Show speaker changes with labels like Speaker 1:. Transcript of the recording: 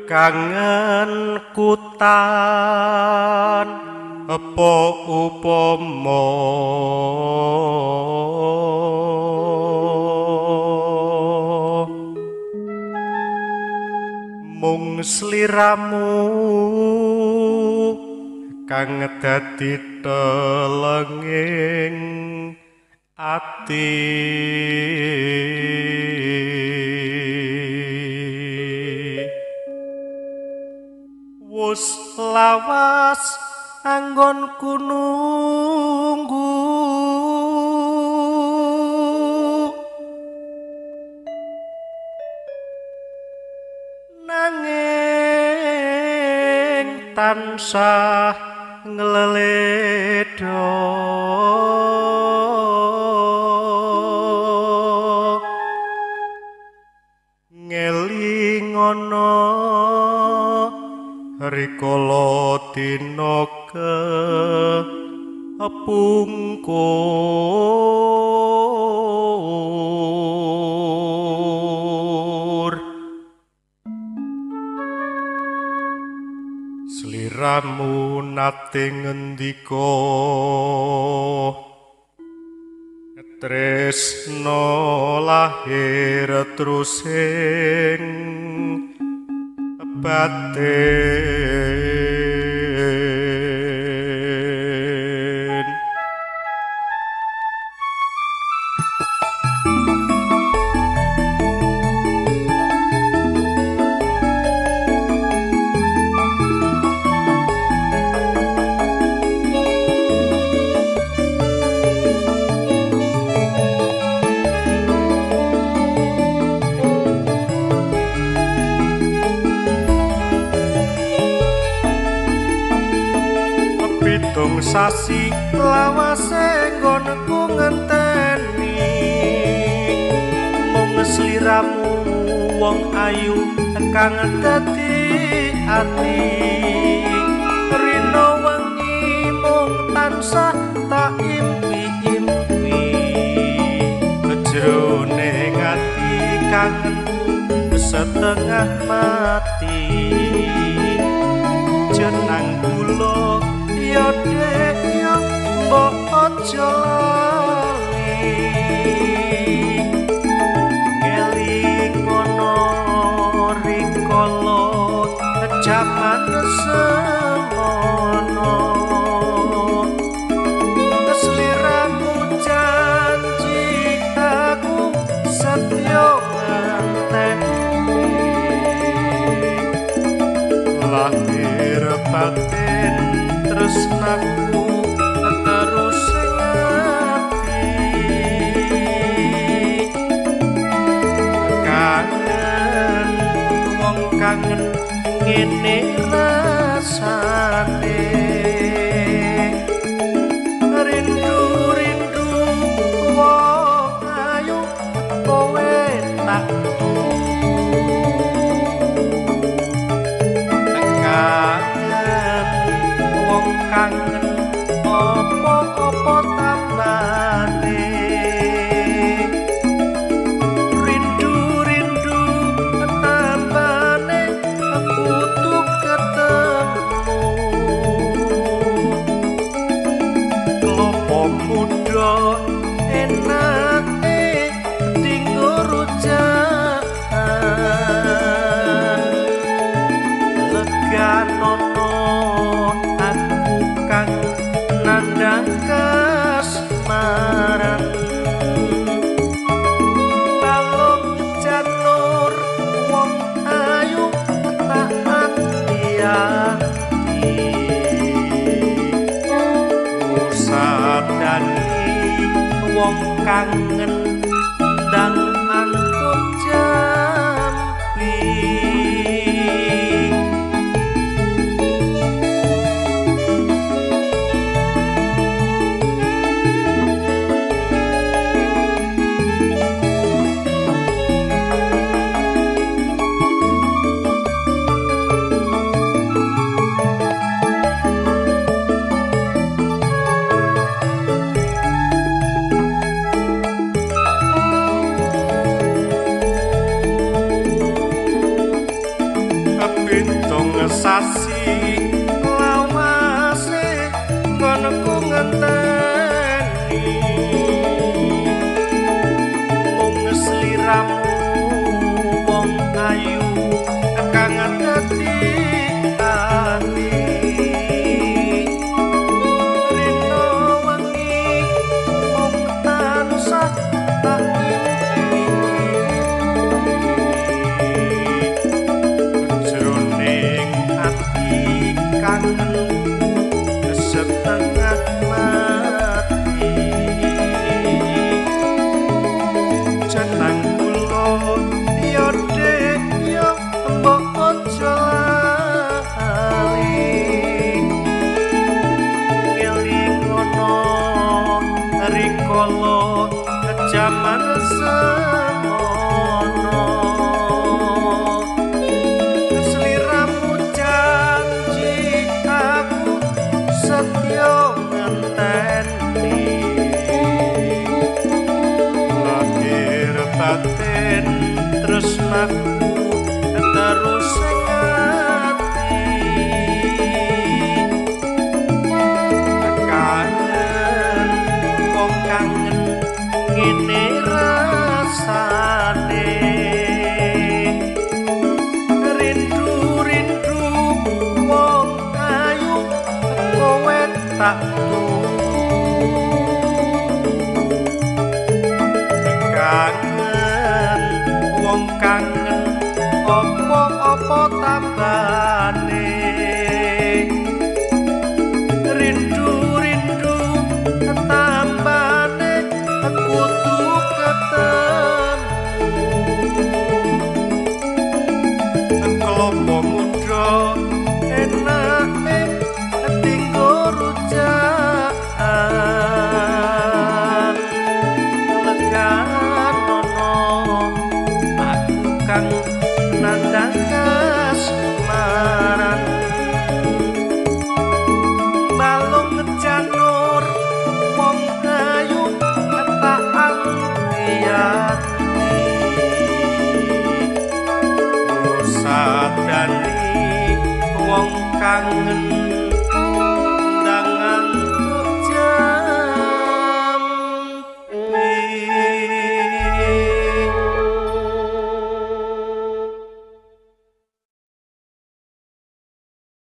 Speaker 1: kangen kutan apa upama mung sliramu kang dadi telenging ati wus lawas anggonku nunggu nanging tansah ngleledo ngelingono rikala dina kepungkur sliramu nate ngendika tresno lahir terus ing batin sasi lawase nggonku ngenteni mung sliramu wong ayu kang dadi ati rino wengi mung tansah tak impi-impi jroning ati kangenku setengah mati jeneng kula yo dek yo mbok aja lali ngelingono rikala jaman semono sliramu janji aku setya ngenteni lahir batin tresnaku terus ngati kangen wong kangen ngene rasane rindu wong ayu kowe tak kangen opo-opo tambane rindu tambane kudu ketemu klopo muda enake dinggo rujakan leganono nandang kasmaran balong janur wong ayu tak hati-hati usadani wong kangen ndang antut jampi ngenteni mung sliramu wong ayu kang dadi ati rino wengi mung tansah tak impi jroning ati kangen setengah mati jeneng kula ya dek ya mbok aja lali eling ono rikala jaman semono sliramu janji aku setya ngenteni lahir batin tresnaku terus ngati kangen wong kangen ngene rasane rindu wong ayu kowe tak kangen wong kangen opo tambane rindu tambane kudu ketemu kelompok muda enake tinggo rujakan legan ono aku kang nandang kasmaran balung janur wong ayu tak anti-ati sadani wong kangen